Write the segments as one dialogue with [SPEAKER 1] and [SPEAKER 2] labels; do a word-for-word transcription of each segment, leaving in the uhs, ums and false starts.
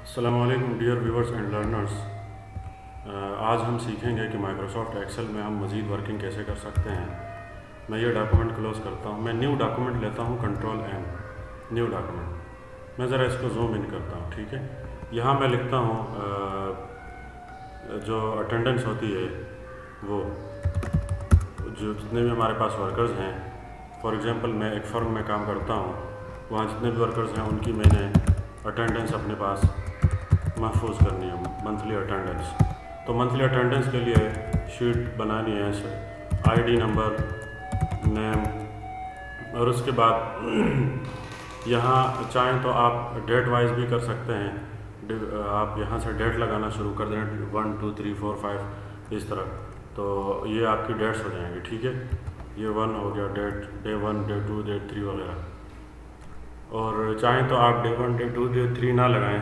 [SPEAKER 1] अस्सलामु अलैकुम dear viewers and learners. आज हम सीखेंगे कि माइक्रोसॉफ्ट एक्सेल में हम मज़ीद वर्किंग कैसे कर सकते हैं। मैं ये डॉक्यूमेंट क्लोज़ करता हूँ, मैं न्यू डॉक्यूमेंट लेता हूँ, कंट्रोल एम, न्यू डॉक्यूमेंट। मैं ज़रा इसको जूम इन करता हूँ, ठीक है। यहाँ मैं लिखता हूँ जो अटेंडेंस होती है वो जो जितने भी हमारे पास वर्कर्स हैं, फॉर एग्ज़ाम्पल मैं एक फर्म में काम करता हूँ, वहाँ जितने भी वर्कर्स हैं उनकी मैंने अटेंडेंस अपने पास महफूज करनी है, मंथली अटेंडेंस। तो मंथली अटेंडेंस के लिए शीट बनानी है, आईडी नंबर, नेम, और उसके बाद यहाँ चाहें तो आप डेट वाइज भी कर सकते हैं। आप यहाँ से डेट लगाना शुरू कर दें, one two three four five इस तरह, तो ये आपकी डेट्स हो जाएंगी, ठीक है। ये वन हो गया date, day one, day two, day three वगैरह। और चाहें तो आप day one, day two, day three ना लगाएं।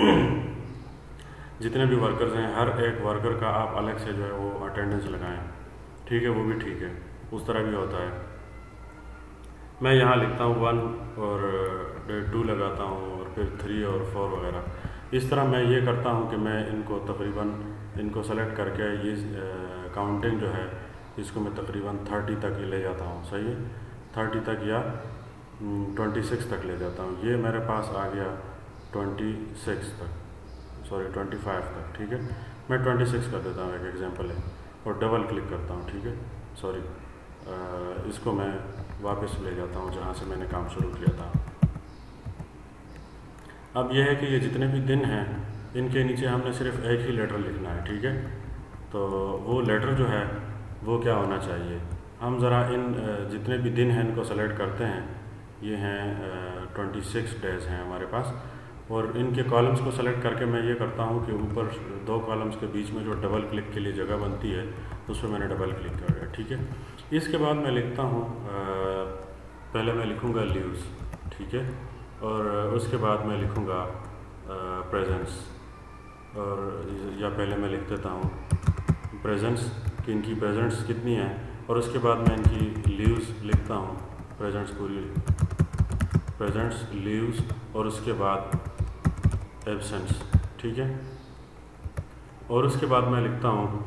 [SPEAKER 1] जितने भी वर्कर्स हैं, हर एक वर्कर का आप अलग से जो है वो अटेंडेंस लगाएं, ठीक है, वो भी ठीक है, उस तरह भी होता है। मैं यहाँ लिखता हूँ वन और डे टू लगाता हूँ और फिर थ्री और फोर वगैरह। इस तरह मैं ये करता हूँ कि मैं इनको तकरीबन इनको सेलेक्ट करके ये काउंटिंग जो है इसको मैं तकरीबन थर्टी तक ही ले जाता हूँ, सही है, थर्टी तक या ट्वेंटी सिक्स तक ले जाता हूँ। ये मेरे पास आ गया ट्वेंटी सिक्स तक, सॉरी ट्वेंटी फाइव तक, ठीक है। मैं ट्वेंटी सिक्स कर देता हूँ, एक एग्जांपल है, और डबल क्लिक करता हूँ, ठीक है। सॉरी, इसको मैं वापस ले जाता हूँ जहाँ से मैंने काम शुरू किया था। अब यह है कि ये जितने भी दिन हैं इनके नीचे हमने सिर्फ एक ही लेटर लिखना है, ठीक है। तो वो लेटर जो है वो क्या होना चाहिए, हम ज़रा इन जितने भी दिन हैं इनको सेलेक्ट करते हैं। ये हैं ट्वेंटी सिक्स डेज़ हैं हमारे पास, और इनके कॉलम्स को सेलेक्ट करके मैं ये करता हूँ कि ऊपर दो कॉलम्स के बीच में जो डबल क्लिक के लिए जगह बनती है उस पर मैंने डबल क्लिक कर दिया, ठीक है। इसके बाद मैं लिखता हूँ, पहले मैं लिखूँगा लीव्स, ठीक है, और उसके बाद मैं लिखूँगा प्रेजेंट्स, और या पहले मैं लिख देता हूँ प्रेजेंट्स कि इनकी प्रेजेंट्स कितनी हैं, और उसके बाद मैं इनकी लीव्स लिखता हूँ, प्रेजेंट्स पूरी प्रेजेंट्स लीव्स, और उसके बाद एब्सेंट्स, ठीक है। और उसके बाद मैं लिखता हूँ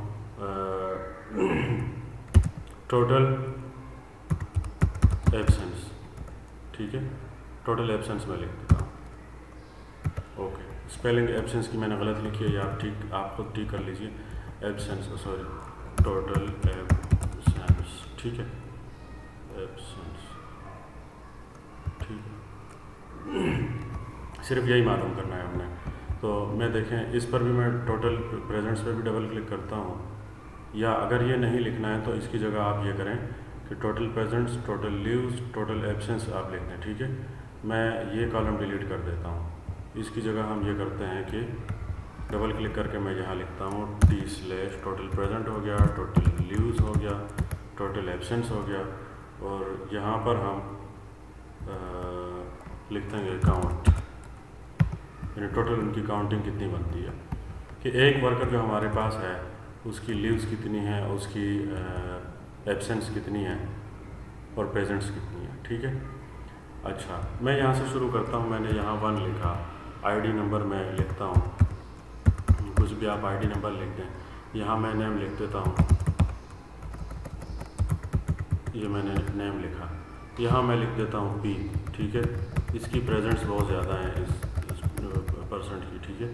[SPEAKER 1] टोटल एब्सेंट्स, ठीक है, टोटल एब्सेंट्स मैं लिख देता हूँ। ओके, स्पेलिंग एब्सेंस की मैंने गलत लिखी है, आप ठीक आप खुद ठीक कर लीजिए। एब्सेंस, सॉरी, टोटल एब्सेंट्स, ठीक है, एब्सेंट्स, ठीक है। सिर्फ यही मालूम करना है हमने। तो मैं देखें, इस पर भी मैं टोटल प्रेजेंट्स पे भी डबल क्लिक करता हूँ, या अगर ये नहीं लिखना है तो इसकी जगह आप ये करें कि total presents, total leaves, total absence आप लिख दें, ठीक है। मैं ये कॉलम डिलीट कर देता हूँ। इसकी जगह हम ये करते हैं कि डबल क्लिक करके मैं यहाँ लिखता हूँ टी स्लैश टोटल प्रेजेंट हो गया, टोटल लीव्स हो गया, टोटल एब्सेंस हो गया, और यहाँ पर हम आ, लिख देंगे काउंट, यानी टोटल उनकी काउंटिंग कितनी बनती है, कि एक वर्कर जो हमारे पास है उसकी लीव्स कितनी हैं, उसकी एब्सेंस कितनी है, और प्रेजेंट्स कितनी है, ठीक है। अच्छा, मैं यहाँ से शुरू करता हूँ। मैंने यहाँ वन लिखा, आईडी नंबर मैं लिखता हूँ, कुछ भी आप आईडी नंबर लिख दें। यहाँ मैं नेम लिख देता हूँ, ये मैंने नेम लिखा। यहाँ मैं लिख देता हूँ पी, ठीक है। इसकी प्रेजेंट्स बहुत ज़्यादा हैं, इस, इस परसेंट की, ठीक है।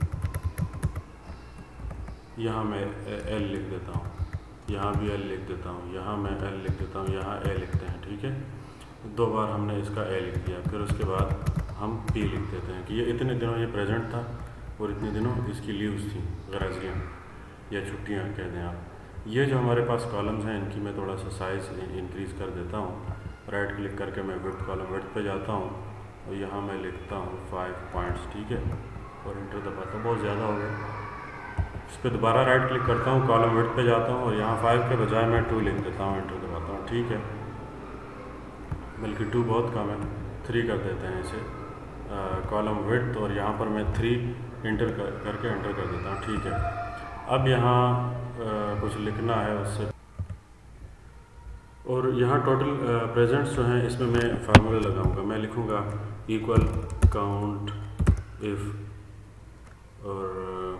[SPEAKER 1] यहाँ मैं एल लिख देता हूँ, यहाँ भी एल लिख देता हूँ, यहाँ मैं एल लिख देता हूँ, यहाँ ए लिखते हैं, ठीक है। दो बार हमने इसका ए लिख दिया, फिर उसके बाद हम पी लिख देते हैं कि ये इतने दिनों ये प्रेजेंट था और इतने दिनों इसकी लीव्स थी, गरजियाँ या छुट्टियाँ कह दें आप। ये जो हमारे पास कॉलम्स हैं इनकी मैं थोड़ा सा साइज़ इंक्रीज़ कर देता हूँ। राइट क्लिक करके मैं विड्थ कॉलम विड्थ पे जाता हूँ, और यहाँ मैं लिखता हूँ फाइव पॉइंट्स, ठीक है, और इंटर दबाता हूँ। बहुत ज़्यादा हो गया, इस पर दोबारा राइट क्लिक करता हूँ, कॉलम विड्थ पे जाता हूँ, और यहाँ फाइव के बजाय मैं टू लिख देता हूँ, इंटर दबाता हूँ, ठीक है। बल्कि टू बहुत कम है, थ्री कर देते हैं इसे, कॉलम विड्थ, और यहाँ पर मैं थ्री इंटर कर करके एंटर कर देता हूँ, ठीक है। अब यहाँ कुछ लिखना है उससे, और यहाँ टोटल प्रेजेंट्स जो हैं इसमें मैं फार्मूला लगाऊंगा। मैं लिखूंगा इक्वल काउंट इफ़ और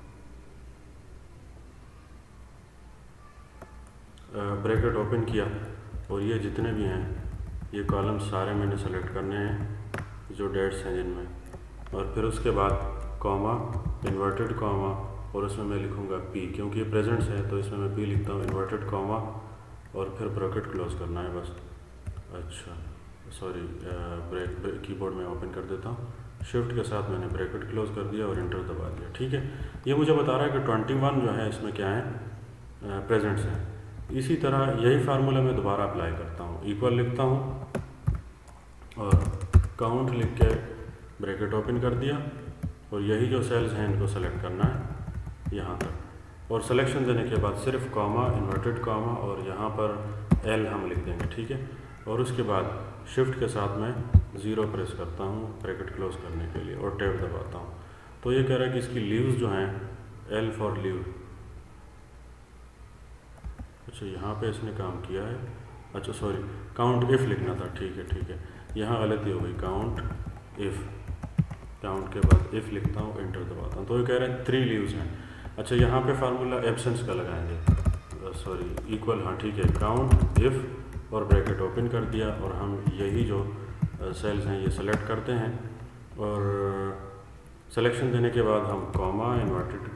[SPEAKER 1] ब्रैकेट ओपन किया और ये जितने भी हैं ये कॉलम सारे मैंने सेलेक्ट करने हैं जो डेट्स हैं जिनमें, और फिर उसके बाद कॉमा, इन्वर्टेड कॉमा, और उसमें मैं लिखूँगा पी, क्योंकि ये प्रेजेंट्स है तो इसमें मैं पी लिखता हूँ, इन्वर्टेड कॉमा और फिर ब्रैकेट क्लोज करना है बस। अच्छा सॉरी, ब्रेक, ब्रेक कीबोर्ड में ओपन कर देता हूँ, शिफ्ट के साथ मैंने ब्रैकेट क्लोज कर दिया और इंटर दबा दिया। ठीक है, ये मुझे बता रहा है कि ट्वेंटी वन जो है इसमें क्या है, प्रेजेंट्स हैं। इसी तरह यही फार्मूला मैं दोबारा अप्लाई करता हूँ, इक्वल लिखता हूँ और काउंट लिख के ब्रैकेट ओपन कर दिया, और यही जो सेल्स हैं इनको सेलेक्ट करना है यहाँ तक, और सिलेक्शन देने के बाद सिर्फ कॉमा, इन्वर्टेड कॉमा और यहाँ पर एल हम लिख देंगे। ठीक है, और उसके बाद शिफ्ट के साथ मैं ज़ीरो प्रेस करता हूँ ब्रैकेट क्लोज करने के लिए और टैब दबाता हूँ। तो ये कह रहा है कि इसकी लीव्स जो हैं, एल फॉर लीव। अच्छा यहाँ पे इसने काम किया है, अच्छा सॉरी, काउंट इफ़ लिखना था। ठीक है ठीक है, यहाँ गलती हो गई, काउंट इफ़, काउंट के बाद इफ़ लिखता हूँ, इंटर दबाता हूँ। तो ये कह रहे हैं थ्री लीव्स हैं। अच्छा यहाँ पे फार्मूला एब्सेंस का लगाएंगे, सॉरी इक्वल, हाँ ठीक है, काउंट इफ़ और ब्रैकेट ओपन कर दिया, और हम यही जो सेल्स हैं ये सेलेक्ट करते हैं, और सिलेक्शन देने के बाद हम कॉमा, इन्वर्टेड,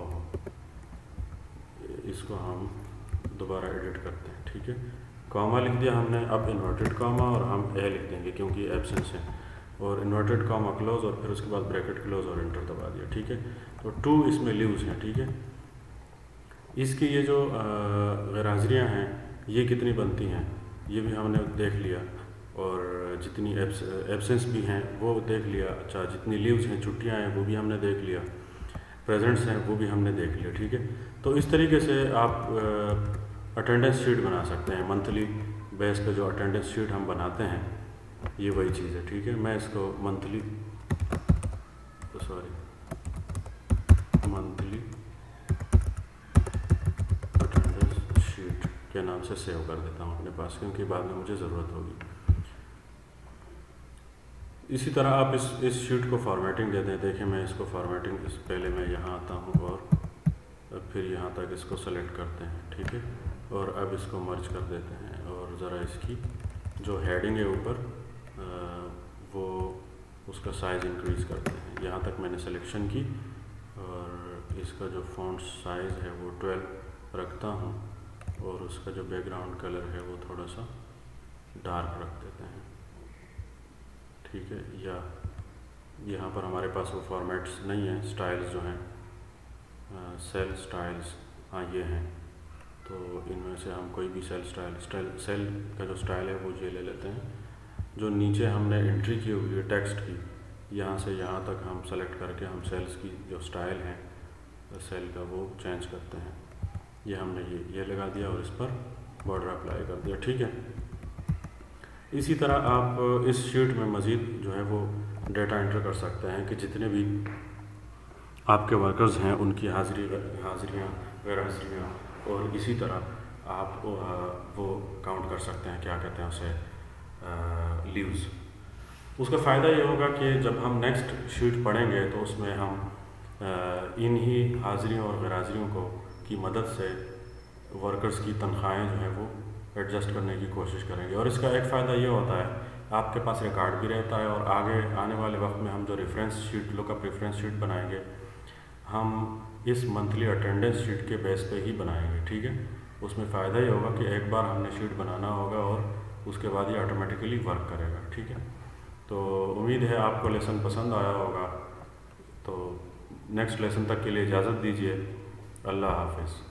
[SPEAKER 1] इसको हम दोबारा एडिट करते हैं। ठीक है, कॉमा लिख दिया हमने, अब इन्वर्टेड कॉमा और हम ए लिख देंगे क्योंकि एब्सेंस है, और इन्वर्टेड कॉमा क्लोज और फिर उसके बाद ब्रैकेट क्लोज और इंटर दबा दिया। ठीक है, तो टू इसमें लीव्स हैं। ठीक है, इसकी ये जो गैर हाज़िरियाँ हैं ये कितनी बनती हैं ये भी हमने देख लिया, और जितनी एब्स एब्सेंस भी हैं वो देख लिया। अच्छा, जितनी लीव्स हैं, छुट्टियाँ हैं, वो भी हमने देख लिया, प्रेजेंट्स हैं वो भी हमने देख लिया। ठीक है, तो इस तरीके से आप अटेंडेंस शीट बना सकते हैं। मंथली बेस पे जो अटेंडेंस शीट हम बनाते हैं ये वही चीज़ है। ठीक है, मैं इसको monthly, sorry monthly attendance sheet के नाम से सेव कर देता हूँ अपने पास, क्योंकि बाद में मुझे ज़रूरत होगी। इसी तरह आप इस इस शीट को फॉर्मेटिंग दे दें। देखिए मैं इसको फॉर्मेटिंग, इस पहले मैं यहाँ आता हूँ और फिर यहाँ तक इसको सेलेक्ट करते हैं। ठीक है, और अब इसको मर्ज कर देते हैं, और ज़रा इसकी जो हेडिंग है ऊपर वो उसका साइज़ इंक्रीज़ करते हैं। यहाँ तक मैंने सिलेक्शन की, और इसका जो फॉन्ट साइज़ है वो ट्वेल्व रखता हूँ, और उसका जो बैकग्राउंड कलर है वो थोड़ा सा डार्क रख देते हैं। ठीक है, या यहाँ पर हमारे पास वो फॉर्मेट्स नहीं हैं, स्टाइल्स जो हैं, सेल स्टाइल्स, हाँ ये हैं, तो इनमें से हम कोई भी सेल स्टाइल स्टाइल सेल का जो स्टाइल है वो ये ले लेते हैं। जो नीचे हमने एंट्री की हुई है टेक्स्ट की, यहाँ से यहाँ तक हम सेलेक्ट करके हम सेल्स की जो स्टाइल है सेल का वो चेंज करते हैं। ये हमने ये ये लगा दिया और इस पर बॉर्डर अप्लाई कर दिया। ठीक है, इसी तरह आप इस शीट में मज़ीद जो है वो डेटा एंटर कर सकते हैं कि जितने भी आपके वर्कर्स हैं उनकी हाज़िरी हाज़िरियाँ गैर हाज़िरियाँ, और इसी तरह आप वो काउंट कर सकते हैं, क्या कहते हैं उसे, लीव्स। उसका फ़ायदा ये होगा कि जब हम नेक्स्ट शीट पढ़ेंगे तो उसमें हम इन्हीं हाज़िरियों और गैर हाज़िरियों को की मदद से वर्कर्स की तनख्वाहें जो हैं वो एडजस्ट करने की कोशिश करेंगे। और इसका एक फ़ायदा ये होता है, आपके पास रिकॉर्ड भी रहता है, और आगे आने वाले वक्त में हम जो reference sheet, lookup reference sheet बनाएंगे, हम इस मंथली अटेंडेंस शीट के बेस पे ही बनाएंगे। ठीक है, उसमें फ़ायदा ये होगा कि एक बार हमने शीट बनाना होगा और उसके बाद ये ऑटोमेटिकली वर्क करेगा। ठीक है, तो उम्मीद है आपको लेसन पसंद आया होगा। तो नेक्स्ट लेसन तक के लिए इजाज़त दीजिए। अल्लाह हाफ़िज़।